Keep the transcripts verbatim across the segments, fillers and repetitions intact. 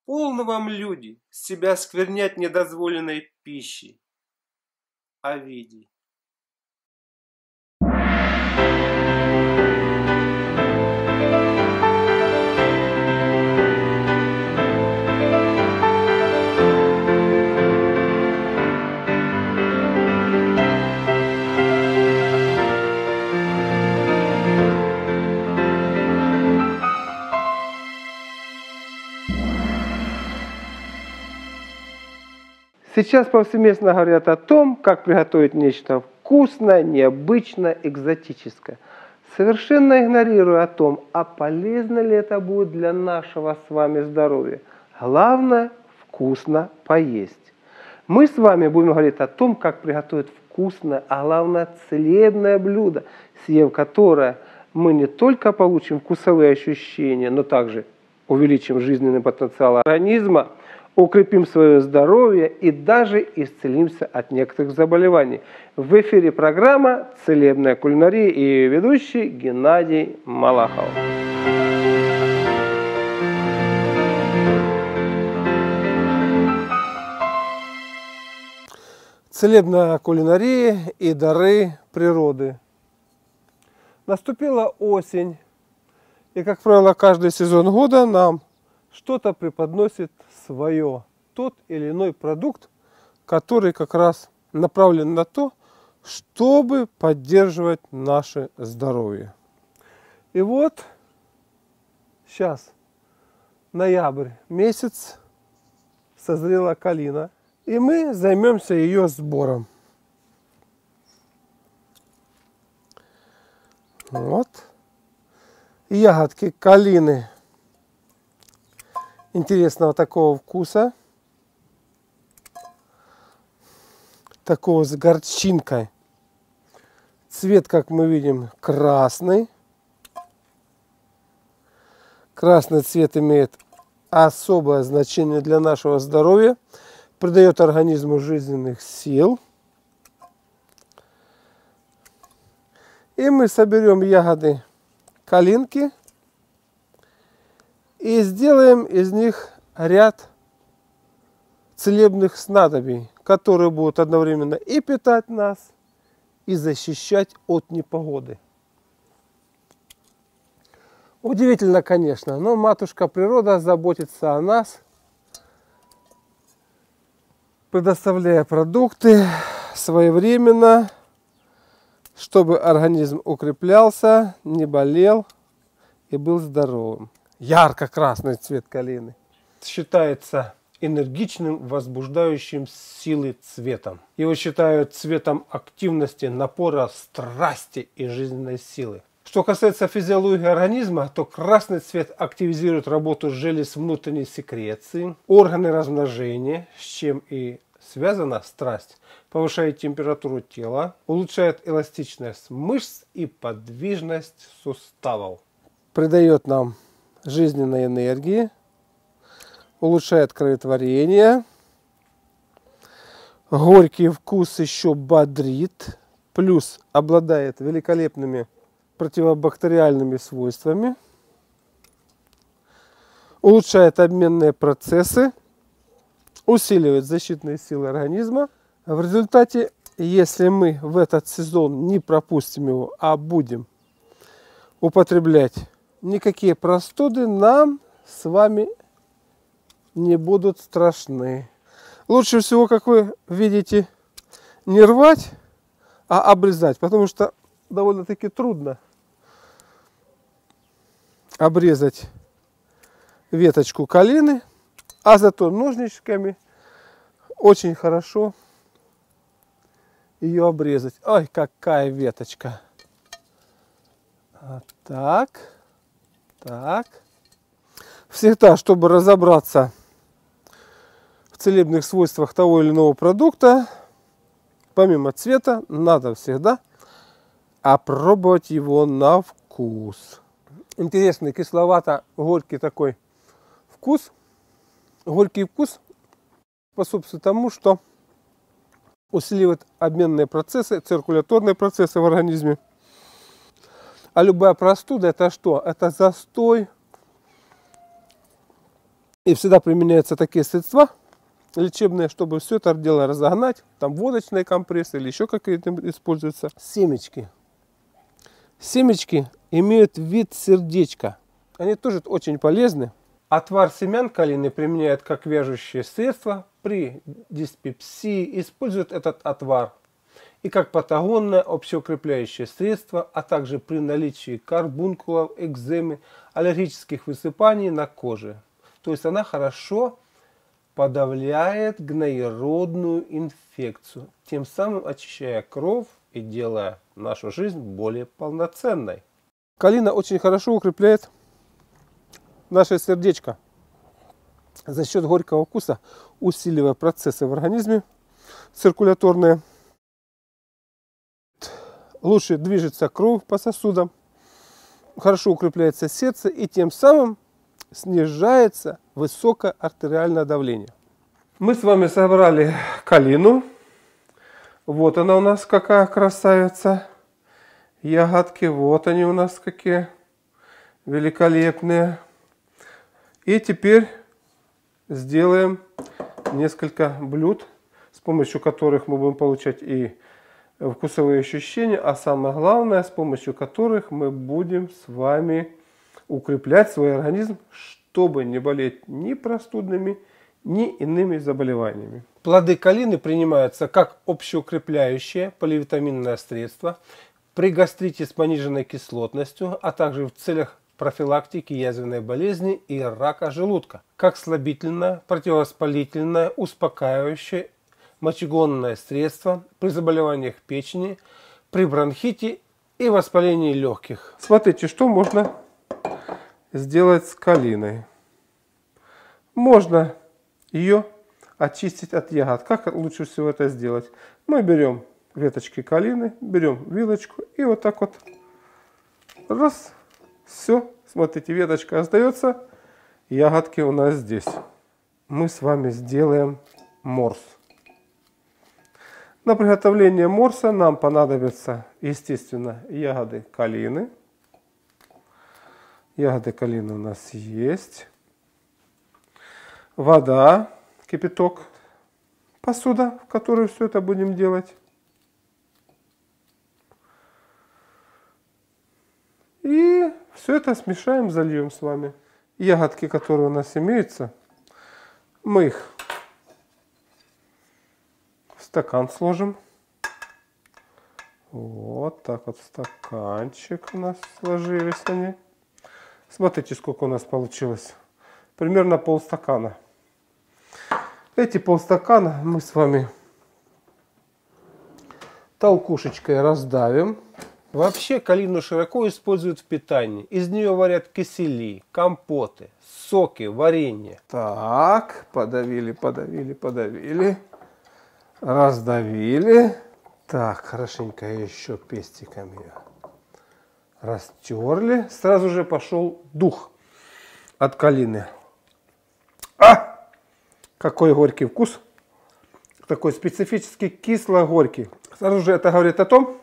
Полно вам, люди, себя сквернять недозволенной пищей. Овидий. Сейчас повсеместно говорят о том, как приготовить нечто вкусное, необычное, экзотическое, совершенно игнорируя о том, а полезно ли это будет для нашего с вами здоровья. Главное – вкусно поесть. Мы с вами будем говорить о том, как приготовить вкусное, а главное – целебное блюдо, съев которое мы не только получим вкусовые ощущения, но также увеличим жизненный потенциал организма, укрепим свое здоровье и даже исцелимся от некоторых заболеваний. В эфире программа «Целебная кулинария» и ее ведущий Геннадий Малахов. Целебная кулинария и дары природы. Наступила осень, и, как правило, каждый сезон года нам что-то преподносит свое, тот или иной продукт, который как раз направлен на то, чтобы поддерживать наше здоровье. И вот сейчас ноябрь месяц, созрела калина, и мы займемся ее сбором. Вот. Ягодки калины интересного такого вкуса, такого с горчинкой. Цвет, как мы видим, красный. Красный цвет имеет особое значение для нашего здоровья, придает организму жизненных сил. И мы соберем ягоды калинки и сделаем из них ряд целебных снадобий, которые будут одновременно и питать нас, и защищать от непогоды. Удивительно, конечно, но матушка природа заботится о нас, предоставляя продукты своевременно, чтобы организм укреплялся, не болел и был здоровым. Ярко-красный цвет калины считается энергичным, возбуждающим силы цветом. Его считают цветом активности, напора, страсти и жизненной силы. Что касается физиологии организма, то красный цвет активизирует работу желез внутренней секреции, органы размножения, с чем и связана страсть, повышает температуру тела, улучшает эластичность мышц и подвижность суставов. Придает нам жизненной энергии, улучшает кроветворение, горький вкус еще бодрит, плюс обладает великолепными противобактериальными свойствами, улучшает обменные процессы, усиливает защитные силы организма. В результате, если мы в этот сезон не пропустим его, а будем употреблять, никакие простуды нам с вами не будут страшны. Лучше всего, как вы видите, не рвать, а обрезать, потому что довольно-таки трудно обрезать веточку калины, а зато ножничками очень хорошо ее обрезать. Ой, какая веточка! Вот так, так. Всегда, чтобы разобраться в целебных свойствах того или иного продукта, помимо цвета, надо всегда опробовать его на вкус. Интересный кисловато-горький такой вкус. Горький вкус способствует тому, что усиливает обменные процессы, циркуляторные процессы в организме. А любая простуда — это что? Это застой И всегда применяются такие средства лечебные, чтобы все это дело разогнать. Там водочные компрессы или еще какие-то используются. Семечки. Семечки имеют вид сердечка. Они тоже очень полезны. Отвар семян калины применяют как вяжущее средство. При диспепсии используют этот отвар и как патагонное общеукрепляющее средство, а также при наличии карбункулов, экземы, аллергических высыпаний на коже. То есть она хорошо подавляет гноеродную инфекцию, тем самым очищая кровь и делая нашу жизнь более полноценной. Калина очень хорошо укрепляет наше сердечко за счет горького вкуса, усиливая процессы в организме циркуляторные. Лучше движется кровь по сосудам, хорошо укрепляется сердце и тем самым снижается высокое артериальное давление. Мы с вами собрали калину. Вот она у нас какая красавица. Ягодки, вот они у нас какие великолепные. И теперь сделаем несколько блюд, с помощью которых мы будем получать и вкусовые ощущения, а самое главное, с помощью которых мы будем с вами укреплять свой организм, чтобы не болеть ни простудными, ни иными заболеваниями. Плоды калины принимаются как общеукрепляющее поливитаминное средство при гастрите с пониженной кислотностью, а также в целях профилактики язвенной болезни и рака желудка, как слабительное, противовоспалительное, успокаивающее, мочегонное средство при заболеваниях печени, при бронхите и воспалении легких. Смотрите, что можно сделать с калиной. Можно ее очистить от ягод. Как лучше всего это сделать? Мы берем веточки калины, берем вилочку и вот так вот раз, все. Смотрите, веточка остается, ягодки у нас здесь. Мы с вами сделаем морс. На приготовление морса нам понадобятся, естественно, ягоды калины. Ягоды калины у нас есть. Вода, кипяток, посуда, в которой все это будем делать. И все это смешаем, зальем с вами. Ягодки, которые у нас имеются, мы их в стакан сложим. Вот так вот стаканчик у нас сложились они. Смотрите, сколько у нас получилось. Примерно полстакана. Эти полстакана мы с вами толкушечкой раздавим. Вообще калину широко используют в питании. Из нее варят кисели, компоты, соки, варенье. Так, подавили, подавили, подавили. Раздавили. Так, хорошенько еще пестиком ее растерли. Сразу же пошел дух от калины. А! Какой горький вкус. Такой специфический кисло-горький. Сразу же это говорит о том,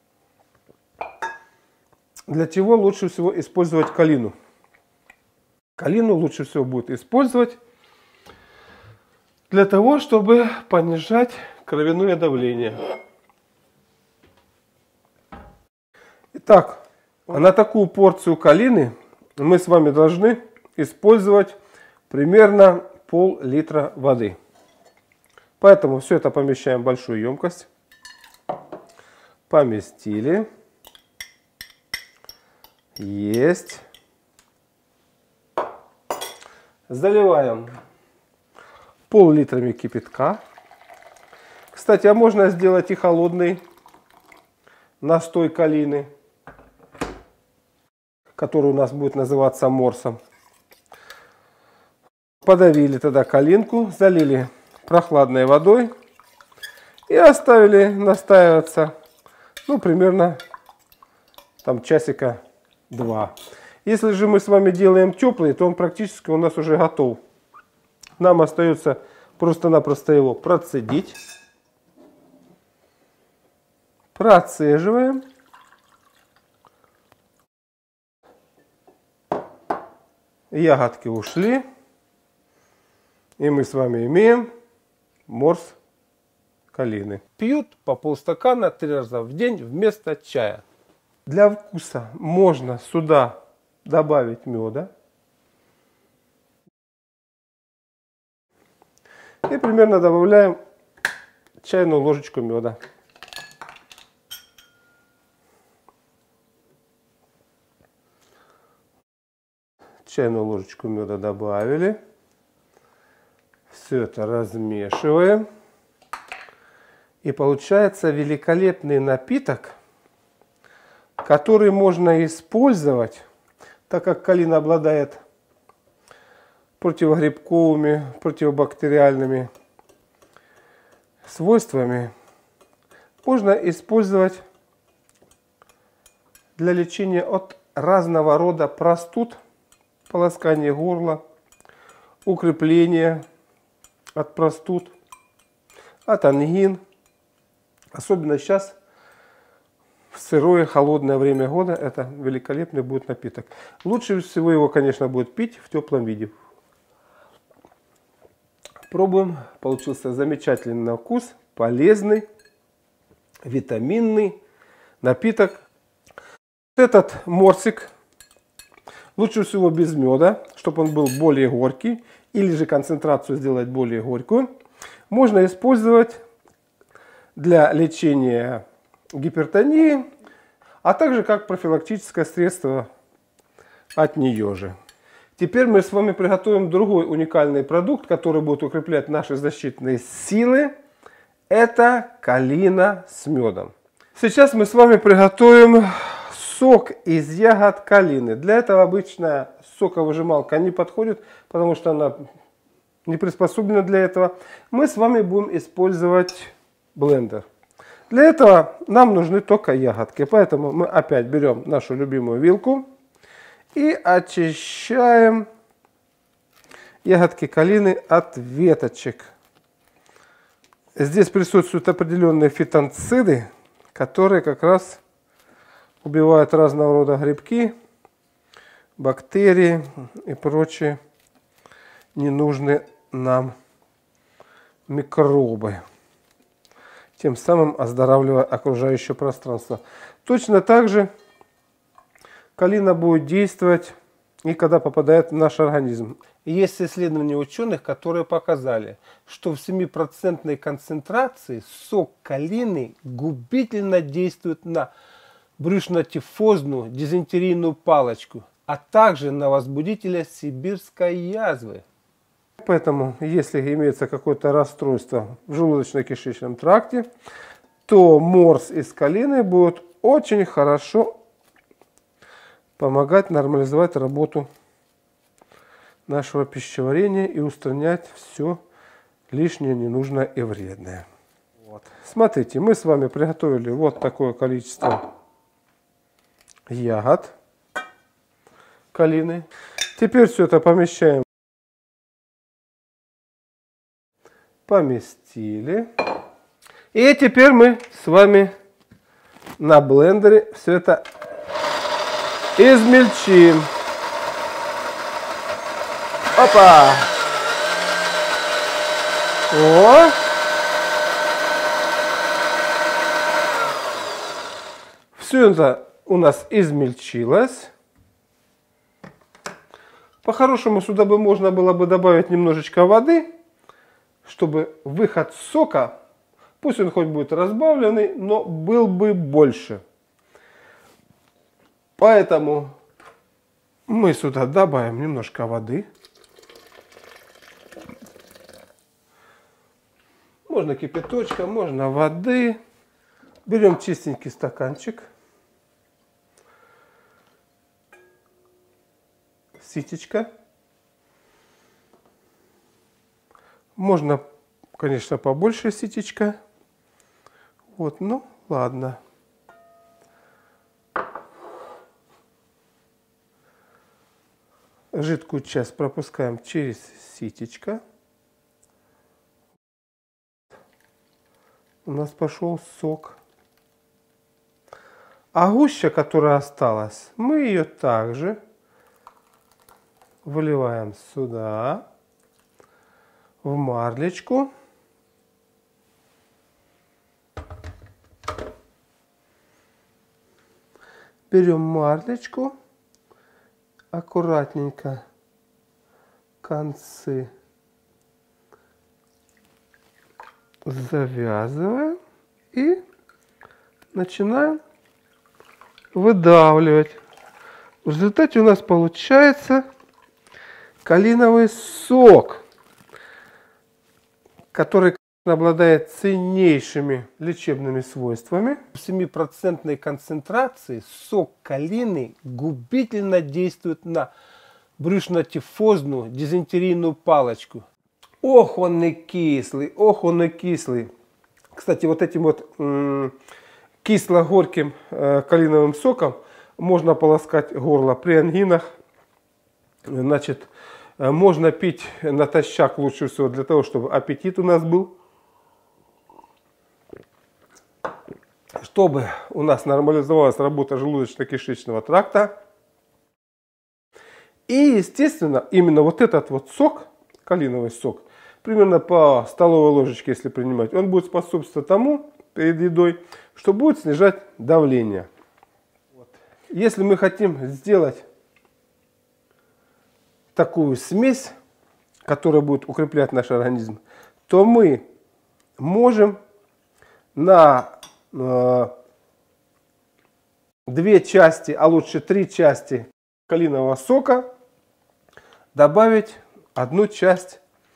для чего лучше всего использовать калину. Калину лучше всего будет использовать для того, чтобы понижать кровяное давление. Итак, на такую порцию калины мы с вами должны использовать примерно пол-литра воды. Поэтому все это помещаем в большую емкость. Поместили. Есть. Заливаем пол-литрами кипятка. Кстати, а можно сделать и холодный настой калины, который у нас будет называться морсом. Подавили тогда калинку, залили прохладной водой и оставили настаиваться, ну, примерно там часика два. Если же мы с вами делаем теплый, то он практически у нас уже готов. Нам остается просто-напросто его процедить. Процеживаем. Ягодки ушли. И мы с вами имеем морс калины. Пьют по полстакана три раза в день вместо чая. Для вкуса можно сюда добавить меда. И примерно добавляем чайную ложечку меда. Чайную ложечку меда добавили. Все это размешиваем. И получается великолепный напиток, который можно использовать, так как калина обладает противогрибковыми, противобактериальными свойствами. Можно использовать для лечения от разного рода простуд, полоскания горла, укрепления от простуд, от ангин. Особенно сейчас, в сырое, холодное время года, это великолепный будет напиток. Лучше всего его, конечно, будет пить в теплом виде. Пробуем. Получился замечательный на вкус, полезный, витаминный напиток. Этот морсик лучше всего без меда, чтобы он был более горький, или же концентрацию сделать более горькую. Можно использовать для лечения гипертонии, а также как профилактическое средство от нее же. Теперь мы с вами приготовим другой уникальный продукт, который будет укреплять наши защитные силы. Это калина с медом. Сейчас мы с вами приготовим сок из ягод калины. Для этого обычная соковыжималка не подходит, потому что она не приспособлена для этого. Мы с вами будем использовать блендер. Для этого нам нужны только ягодки, поэтому мы опять берем нашу любимую вилку и очищаем ягодки калины от веточек. Здесь присутствуют определенные фитонциды, которые как раз убивают разного рода грибки, бактерии и прочие ненужные нам микробы, тем самым оздоравливая окружающее пространство. Точно так же калина будет действовать и когда попадает в наш организм. Есть исследования ученых, которые показали, что в семипроцентной концентрации сок калины губительно действует на брюшно-тифозную дизентерийную палочку, а также на возбудителя сибирской язвы. Поэтому, если имеется какое-то расстройство в желудочно-кишечном тракте, то морс из калины будет очень хорошо помогать нормализовать работу нашего пищеварения и устранять все лишнее, ненужное и вредное. Вот. Смотрите, мы с вами приготовили вот такое количество ягод калины. Теперь все это помещаем. Поместили. И теперь мы с вами на блендере все это измельчим. Опа! О! Все это у нас измельчилось. По-хорошему сюда бы можно было бы добавить немножечко воды, чтобы выход сока, пусть он хоть будет разбавленный, но был бы больше. Поэтому мы сюда добавим немножко воды. Можно кипяточка, можно воды. Берем чистенький стаканчик. Ситечка. Можно, конечно, побольше ситечка. Вот, ну, ладно. Жидкую часть пропускаем через ситечко. У нас пошел сок. А гуща, которая осталась, мы ее также выливаем сюда. в марлечку. Берем марлечку, аккуратненько концы завязываем и начинаем выдавливать. В результате у нас получается калиновый сок, который обладает ценнейшими лечебными свойствами. В семипроцентной концентрации сок калины губительно действует на брюшно-тифозную дизентерийную палочку. Ох, он не кислый, ох, он не кислый. Кстати, вот этим вот кисло-горьким э, калиновым соком можно полоскать горло при ангинах. Значит, э, можно пить натощак лучше всего для того, чтобы аппетит у нас был. Чтобы у нас нормализовалась работа желудочно-кишечного тракта. И, естественно, именно вот этот вот сок, калиновый сок, примерно по столовой ложечке, если принимать, он будет способствовать тому, перед едой, что будет снижать давление. Вот. Если мы хотим сделать такую смесь, которая будет укреплять наш организм, то мы можем на э, две части, а лучше три части калинового сока добавить одну часть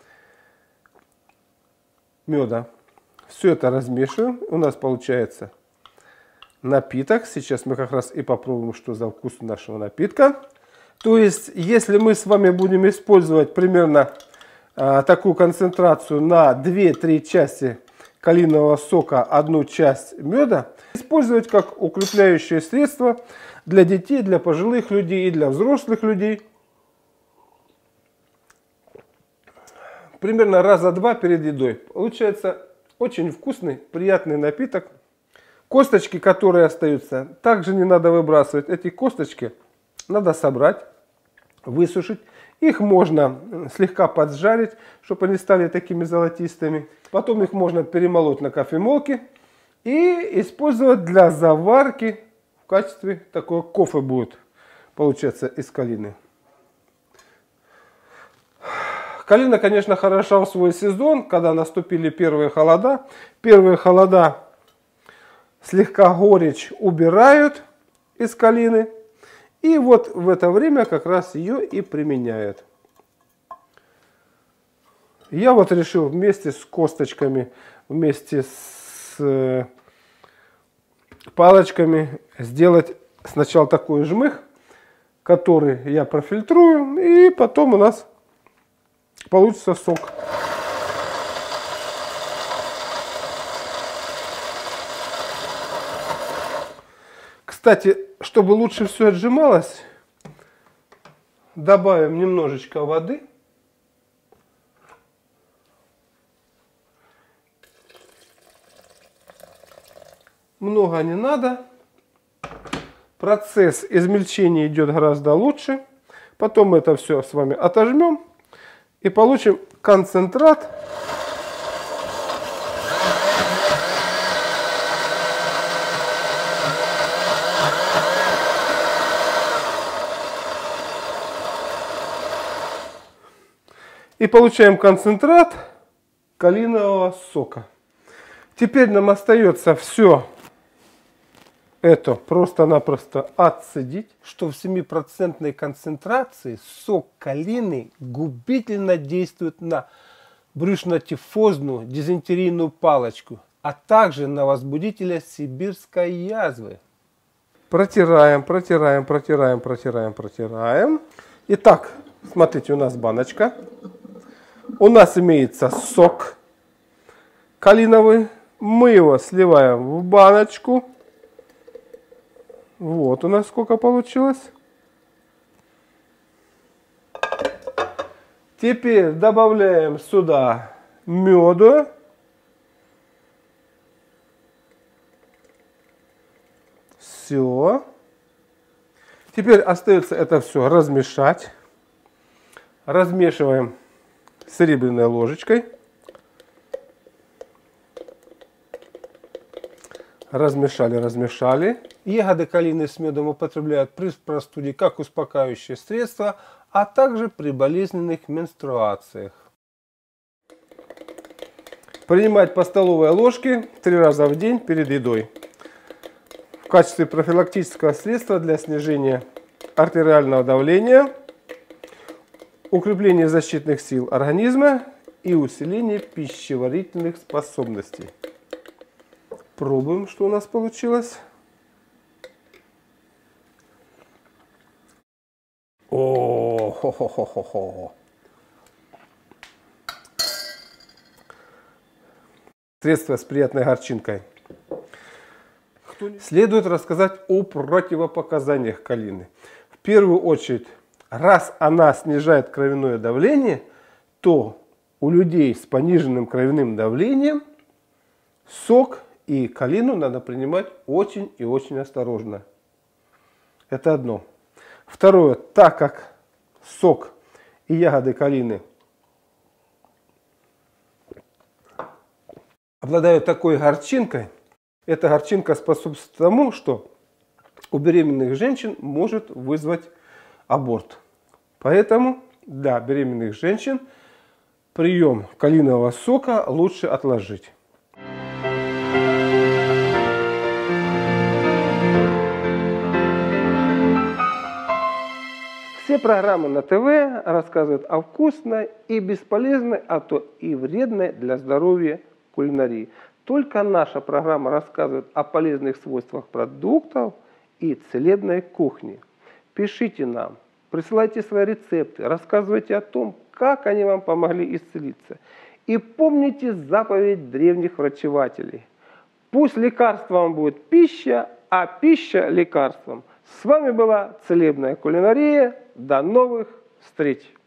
меда. Все это размешиваем. У нас получается напиток. Сейчас мы как раз и попробуем, что за вкус нашего напитка. То есть, если мы с вами будем использовать примерно э, такую концентрацию на две-три части калинового сока, одну часть меда, использовать как укрепляющее средство для детей, для пожилых людей и для взрослых людей. Примерно раза два перед едой. Получается очень вкусный, приятный напиток. Косточки, которые остаются, также не надо выбрасывать. Эти косточки надо собрать, высушить. Их можно слегка поджарить, чтобы они стали такими золотистыми. Потом их можно перемолоть на кофемолке и использовать для заварки. В качестве такого кофе будет получаться из калины. Калина, конечно, хороша в свой сезон, когда наступили первые холода. Первые холода слегка горечь убирают из калины. И вот в это время как раз ее и применяют. Я вот решил вместе с косточками, вместе с палочками сделать сначала такой жмых, который я профильтрую, и потом у нас получится сок. Кстати, чтобы лучше все отжималось, добавим немножечко воды. Много не надо. Процесс измельчения идет гораздо лучше. Потом мы это все с вами отожмем и получим концентрат. И получаем концентрат калинового сока. Теперь нам остается все это просто-напросто отцедить. Что в семипроцентной концентрации сок калины губительно действует на брюшно-тифозную дизентерийную палочку, а также на возбудителя сибирской язвы. Протираем, протираем, протираем, протираем, протираем. Итак, смотрите, у нас баночка. У нас имеется сок калиновый. Мы его сливаем в баночку. Вот у нас сколько получилось. Теперь добавляем сюда меду. Все. Теперь остается это все размешать. Размешиваем серебряной ложечкой. Размешали, размешали. Ягоды калины с медом употребляют при простуде как успокаивающее средство, а также при болезненных менструациях. Принимать по столовой ложке три раза в день перед едой. В качестве профилактического средства для снижения артериального давления, укрепления защитных сил организма и усиления пищеварительных способностей. Пробуем, что у нас получилось. О, хо-хо-хо-хо-хо. Средство с приятной горчинкой. Следует рассказать о противопоказаниях калины. В первую очередь, раз она снижает кровяное давление, то у людей с пониженным кровяным давлением сок и калину надо принимать очень и очень осторожно. Это одно. Второе, так как сок и ягоды калины обладают такой горчинкой, эта горчинка способствует тому, что у беременных женщин может вызвать аборт. Поэтому, да, беременных женщин прием калинового сока лучше отложить. Все программы на ТВ рассказывают о вкусной и бесполезной, а то и вредной для здоровья кулинарии. Только наша программа рассказывает о полезных свойствах продуктов и целебной кухни. Пишите нам, присылайте свои рецепты, рассказывайте о том, как они вам помогли исцелиться. И помните заповедь древних врачевателей. Пусть лекарством будет пища, а пища лекарством. С вами была Целебная кулинария. До новых встреч!